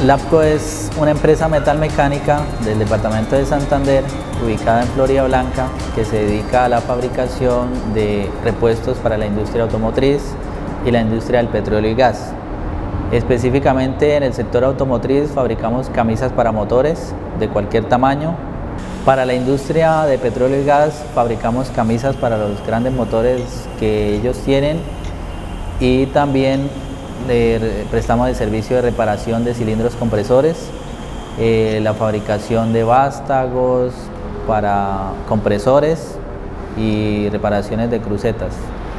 Lapco es una empresa metalmecánica del departamento de Santander, ubicada en Florida Blanca, que se dedica a la fabricación de repuestos para la industria automotriz y la industria del petróleo y gas. Específicamente en el sector automotriz fabricamos camisas para motores de cualquier tamaño. Para la industria de petróleo y gas fabricamos camisas para los grandes motores que ellos tienen y también prestamos el servicio de reparación de cilindros compresores, la fabricación de vástagos para compresores y reparaciones de crucetas.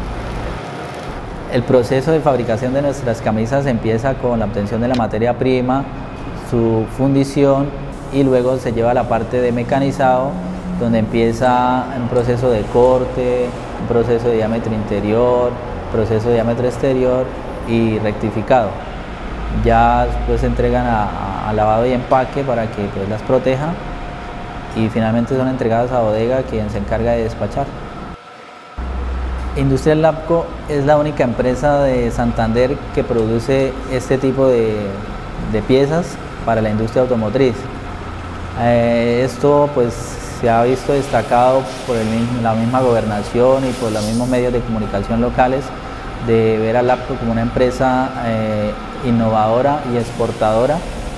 El proceso de fabricación de nuestras camisas empieza con la obtención de la materia prima, su fundición y luego se lleva a la parte de mecanizado, donde empieza un proceso de corte, un proceso de diámetro interior, proceso de diámetro exterior y rectificado. Ya después se entregan a lavado y empaque para que pues, las proteja y finalmente son entregadas a bodega, quien se encarga de despachar. Industrial Lapco es la única empresa de Santander que produce este tipo de piezas para la industria automotriz. Esto pues se ha visto destacado por la misma gobernación y por los mismos medios de comunicación locales, de ver a Lapco como una empresa innovadora y exportadora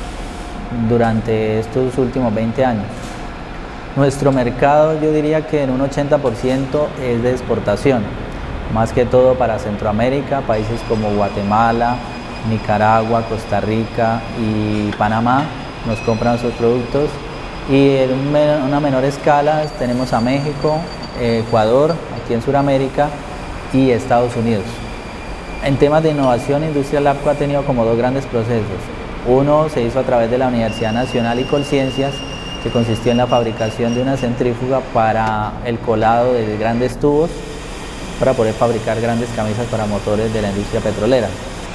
durante estos últimos 20 años. Nuestro mercado, yo diría que en un 80% es de exportación, más que todo para Centroamérica, países como Guatemala, Nicaragua, Costa Rica y Panamá nos compran nuestros productos, y en una menor escala tenemos a México, Ecuador, aquí en Sudamérica, y Estados Unidos. En temas de innovación, Industrial Lapco ha tenido como dos grandes procesos. Uno se hizo a través de la Universidad Nacional y Colciencias, que consistió en la fabricación de una centrífuga para el colado de grandes tubos para poder fabricar grandes camisas para motores de la industria petrolera.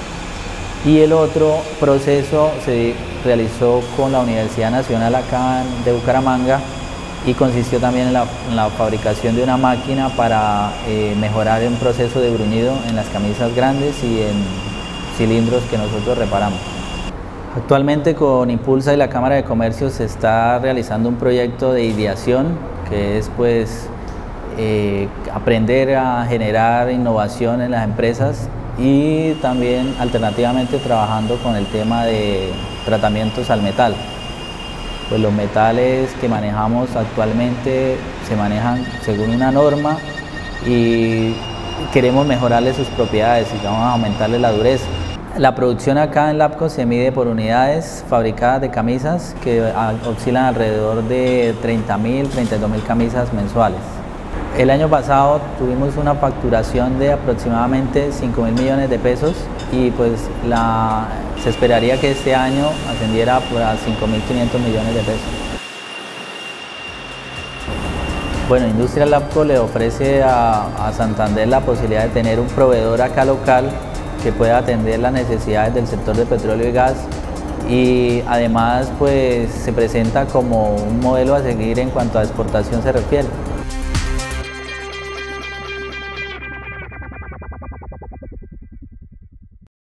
Y el otro proceso se realizó con la Universidad Nacional acá de Bucaramanga y consistió también en la fabricación de una máquina para mejorar un proceso de bruñido en las camisas grandes y en cilindros que nosotros reparamos. Actualmente con Impulsa y la Cámara de Comercio se está realizando un proyecto de ideación, que es pues aprender a generar innovación en las empresas y también alternativamente trabajando con el tema de tratamientos al metal. Pues los metales que manejamos actualmente se manejan según una norma y queremos mejorarle sus propiedades y vamos a aumentarle la dureza. La producción acá en Lapco se mide por unidades fabricadas de camisas que oscilan alrededor de 30.000, 32.000 camisas mensuales. El año pasado tuvimos una facturación de aproximadamente 5.000 millones de pesos y pues se esperaría que este año ascendiera a 5.500 millones de pesos. Bueno, Industrial Lapco le ofrece a Santander la posibilidad de tener un proveedor acá local que pueda atender las necesidades del sector de petróleo y gas, y además pues se presenta como un modelo a seguir en cuanto a exportación se refiere.